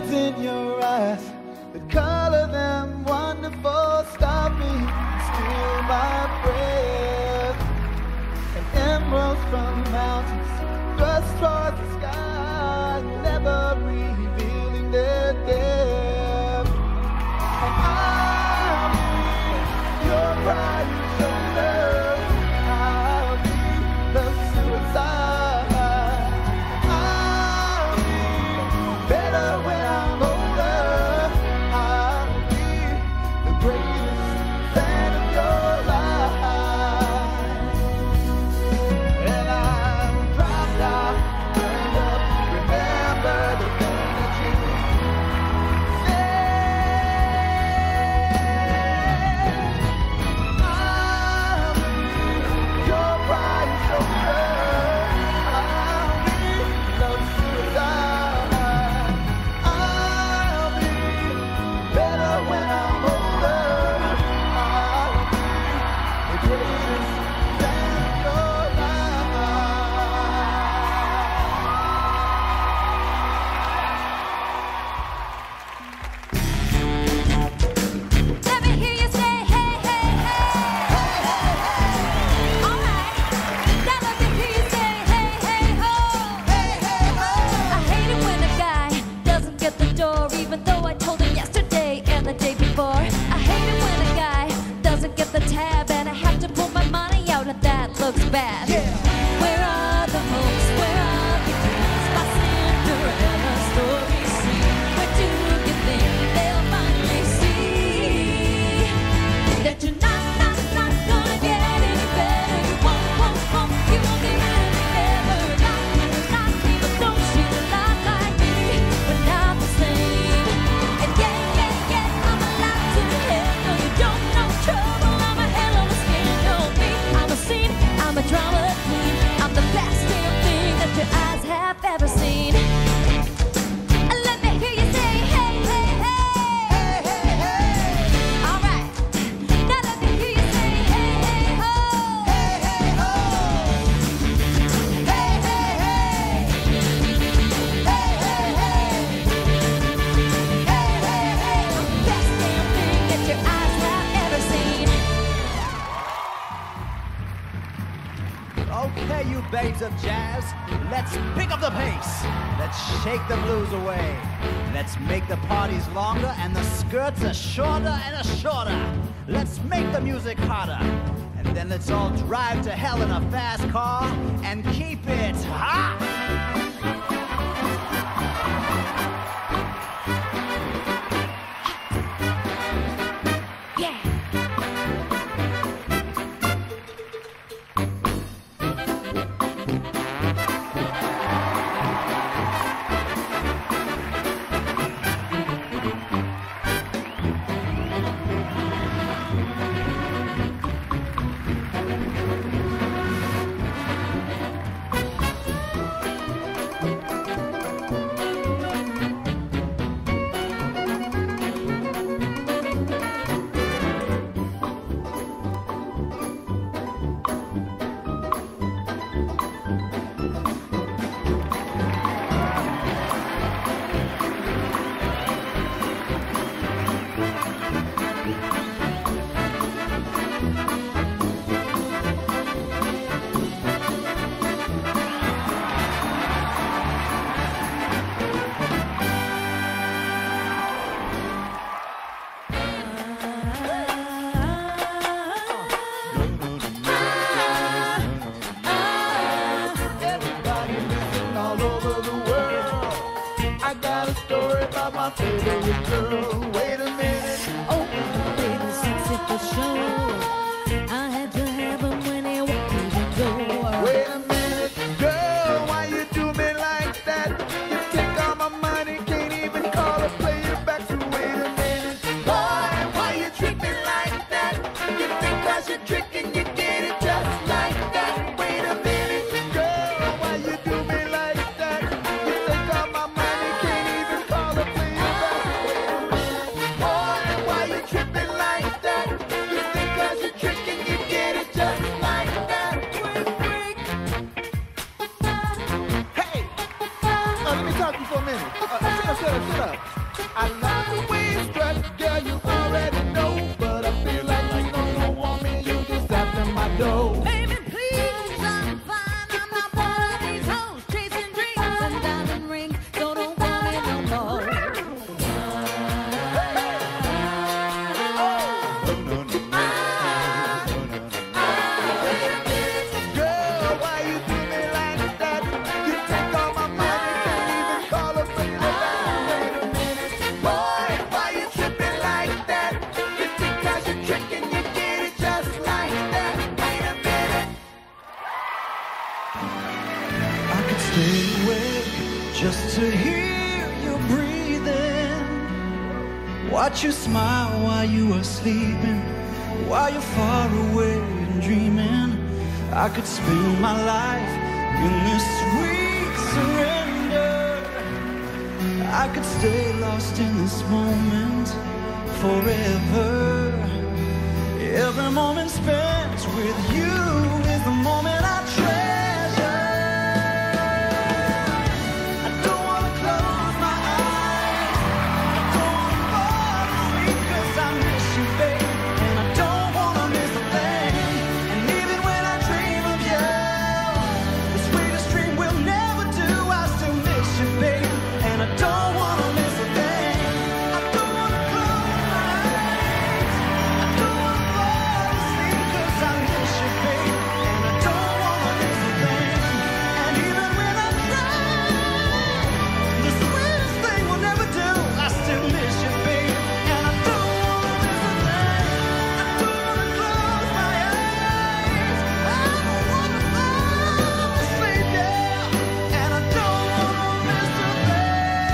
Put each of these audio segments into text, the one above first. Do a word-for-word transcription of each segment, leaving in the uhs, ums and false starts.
diamonds in your eyes that color them wonderful. Stop me, steal my breath. And emeralds from mountains thrust towards the sky, never revealing their depth. And I'll be your right shoulder. I'll be the suicide. I'll be better when I'm older. I'll be the greatest fan of your life. And I'm dropped out, turned up, remember the thing that you said. I'll be your right shoulder. I'll be the suicide. I'll be better when I'm older. I'll be the greatest fan of your Let me hear you say hey, hey, hey. All right. Now let me hear you say hey, hey, ho. Hey, hey, ho. I hate it when a guy doesn't get the door, even though I told him yesterday and the day before. I hate it when a guy doesn't get the tab and I have to pull my money out and that looks bad. Where are the hopes? Where are the dreams? My Cinderella story scene. Where do you think they'll finally see that you're not, not, not gonna get any better? You won't, won't, won't. You won't be happy ever. Not even, not even though she's a lot like me. We're not the same. And yeah, yeah, yeah, I'm a lot to the head. No, you don't know trouble. I'm a hell of a scandal. Me, I'm a scene. I'm a drama queen. I'm the best damn thing that your eyes have ever seen. Let me hear you say hey, hey, hey. Hey, hey, hey. All right. Now let me hear you say hey, hey, ho. Hey, hey, ho. Hey, hey, hey. Hey, hey, hey. Hey, hey, hey. Best damn thing that your eyes have ever seen. Okay, you babes of jazz, let's pick up the pace. Let's shake the blues away. Let's make the parties longer and the skirts a shorter and a shorter. Let's make the music hotter. And then let's all drive to hell in a fast car and keep it hot. Yeah. Everybody listen all over the world. I got a story about my favorite girl. Wait a minute. Oh, baby, sexy for sure. I had to have him when he walked through the door. Wait a minute, girl, why you do me like that? You take all my money, can't even call a player back. So wait a minute, boy, why you treat me like that? You think 'cause you're tricking, you get it just like that. Wait a minute, girl, why you do me like that? You take all my money, can't even call a player back. Wait a minute, boy, why you tripping like that? You think 'cause you're tricking, you get it just like that. Hey, uh, let me talk to you for a minute. Uh, shut up, shut up, shut up. just to hear you breathing, watch you smile while you are sleeping, while you're far away and dreaming. I could spend my life in this sweet surrender. I could stay lost in this moment forever. Every moment spent with you is the moment I treasure. I don't wanna close my eyes, I don't wanna fall asleep, 'cause I miss you, babe, and I don't wanna miss a thing. And even when I dream of you, the sweetest dream we'll never do, I still miss you, babe, and I don't wanna miss a thing. I don't wanna close my eyes, I don't wanna fall asleep, 'cause I miss you, babe, and I don't wanna miss a thing. And even when I cry, the sweetest thing we'll never do, I still miss you, babe, and I don't wanna miss a thing. I don't wanna close my eyes, I don't wanna fall asleep, yeah, and I don't wanna miss a thing.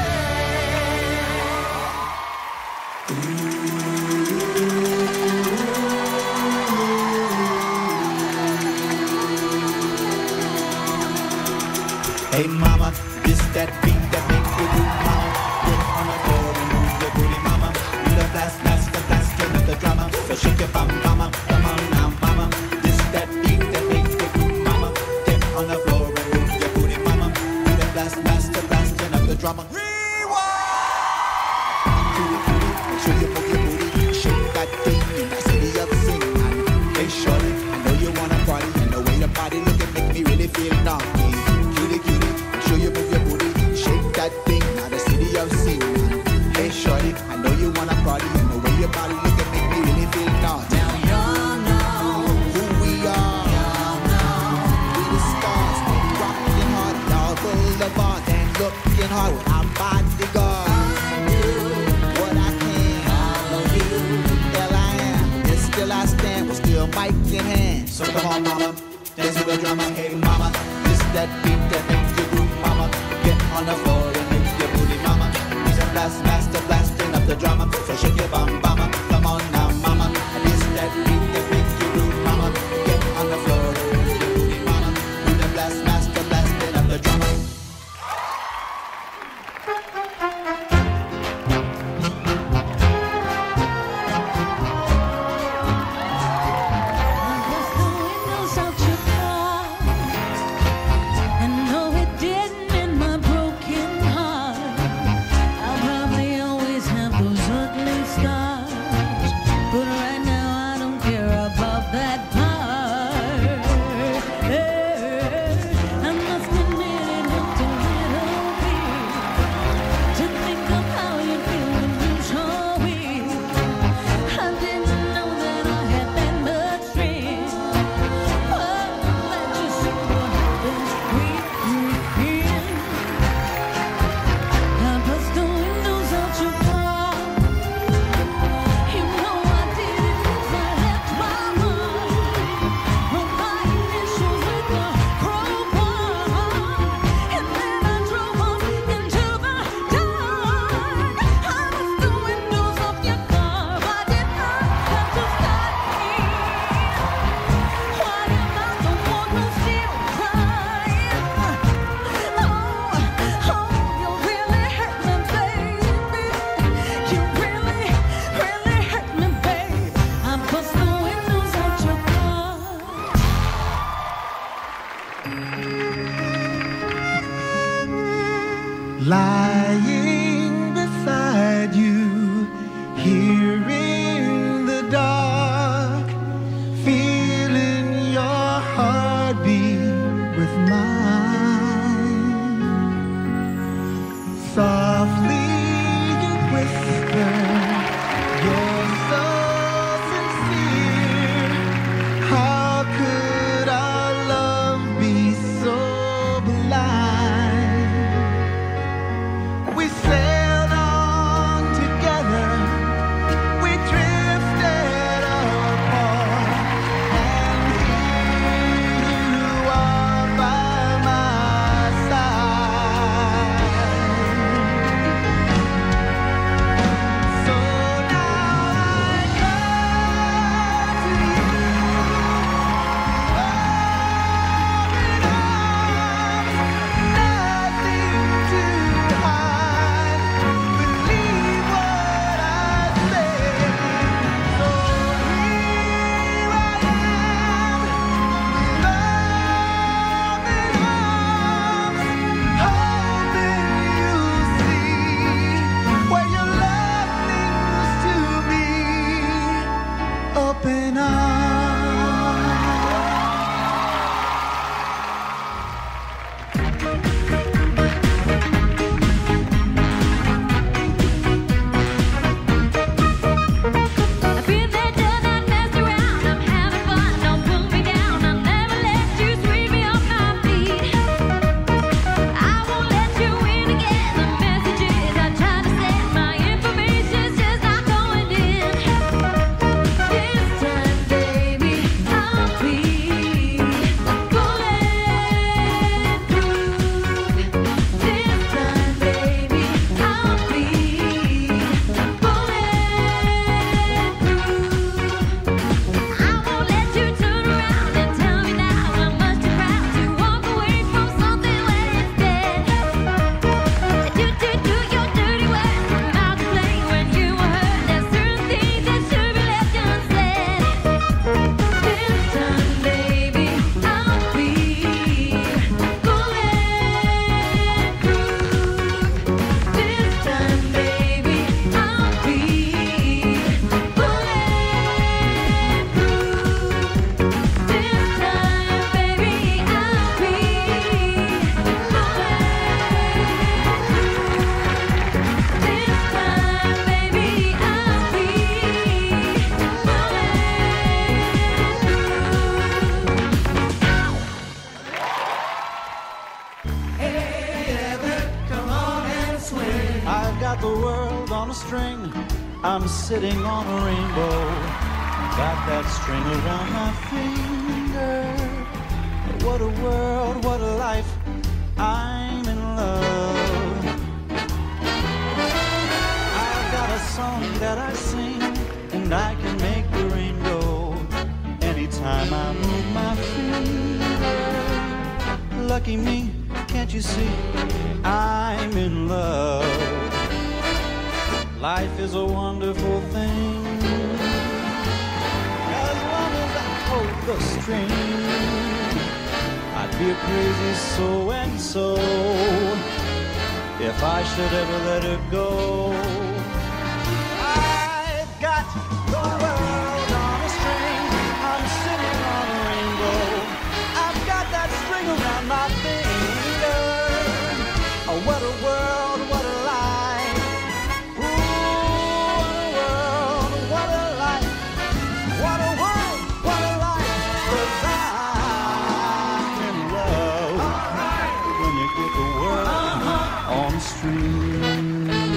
Hey mama, this that beat that make you move, mama. Get on the floor and move your booty, mama. You the blast, blast, the blast, turn up the drama. So shake your bum, mama. Come on now, mama. This that beat that make you move, mama. Get on the floor and move your booty, mama. You the blast, blast, the blast, turn up the drama. Cutie, cutie, make sure you move your booty. Shake that thing in the city of sin. Hey shorty, I know you wanna party, and the way the body look it make me really feel naughty. Cutie, cutie, make sure you move your booty. Shake that thing, now the city of sin. Hey shorty, I know you wanna party, and the way your body look it make me really feel naughty. Now y'all know who we are. Y'all know we the stars, rocking hard on all boulevard and looking hard with our bodyguard. I do what I can, follow you. Hell I am, and still I stand with still mic in hand. So come on, mama, dance to the drama. Hey mama, this that beat that make you groove, mama. Get on the floor and make your booty, mama. He's a blast, master blasting up the drama. So shake your bum, mama. Come on now, mama. This that beat that make you groove, mama. Get on the floor and make your booty, mama. He's a blast, master blasting up the drama. Close the windows of your car and I'm sitting on a rainbow, got that string around my finger. What a world, what a life, I'm in love. I've got a song that I sing, and I can make the rain go anytime I move my finger. Lucky me, can't you see, I'm in love. Life is a wonderful thing, as long as I hold the string. I'd be a crazy so-and-so if I should ever let it go. I've got the world on a string, I'm sitting on a rainbow. I've got that string around my finger. Oh, what a world, what a life. Ooh, what a world, what a life. What a world, what a life. 'Cause I'm in love. When you get the world on a string.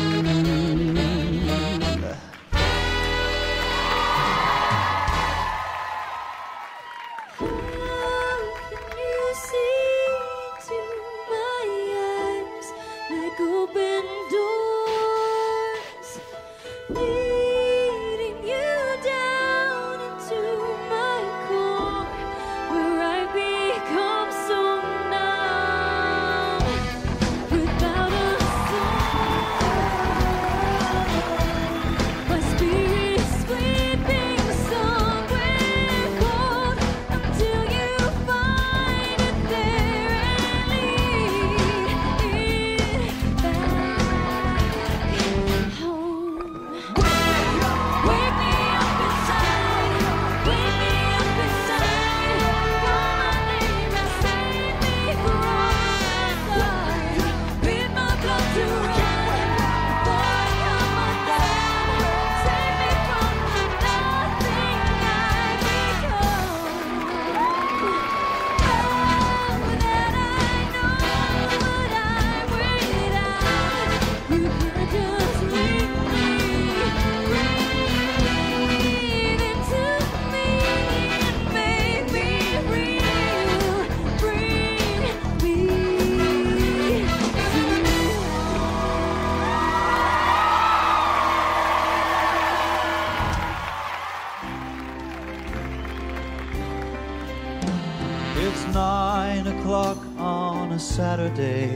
It's nine o'clock on a Saturday.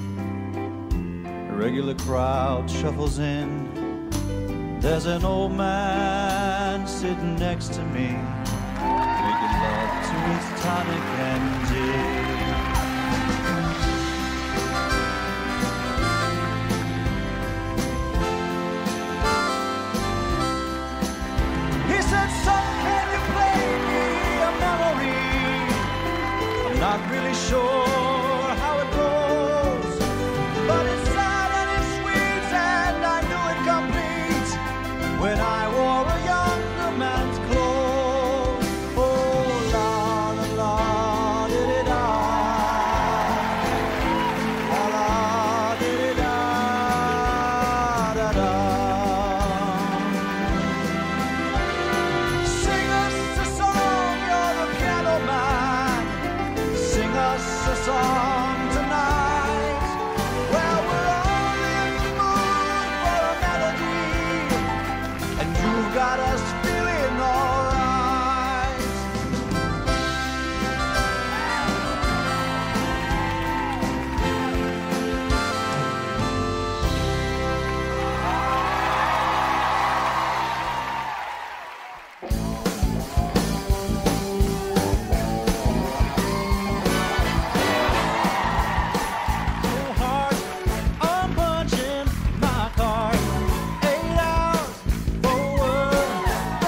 A regular crowd shuffles in. There's an old man sitting next to me, making love to his tonic and gin. He said, "Son, can you play me a memory? I'm not really sure how it goes, but it's sad and it's sweet, and I knew it complete when I wore a younger man's clothes." Oh, la la la, did it da, la la, did it da, da da. Sing us a song, you're the piano man. Sing us a song tonight. Well, we're all in the mood for a melody, and you've got us feeling alright. So hard, I'm punching my card. Eight hours for work,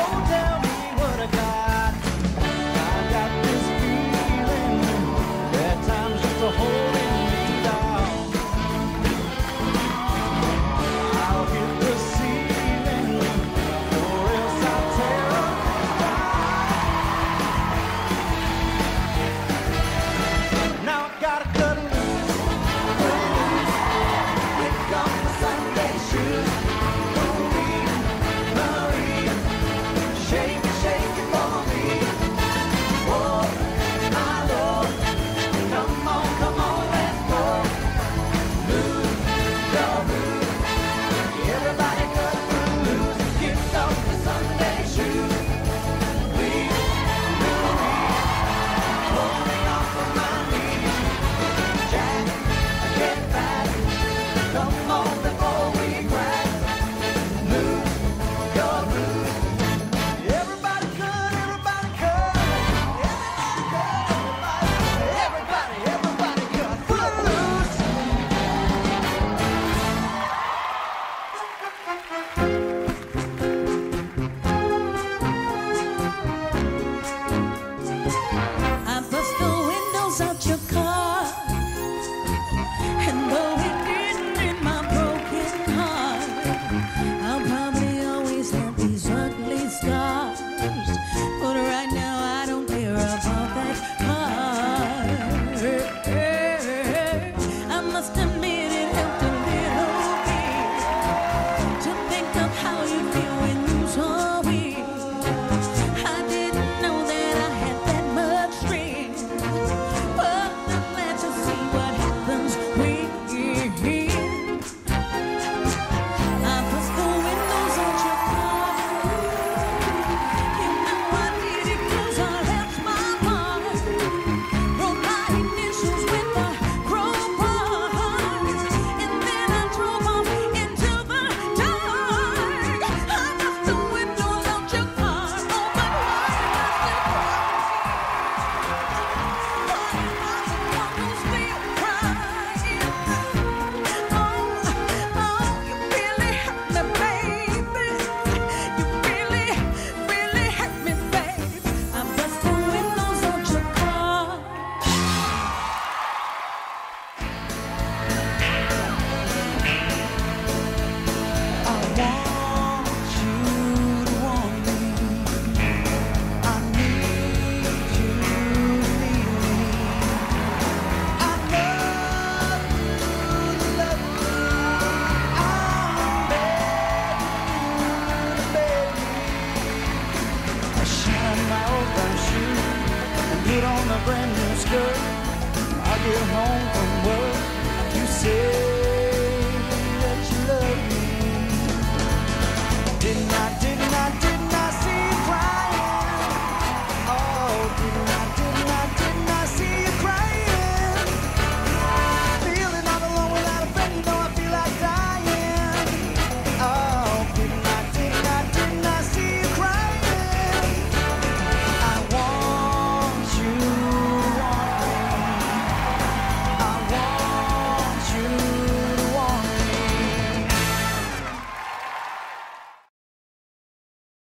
put on a brand new skirt. I get home from work, you say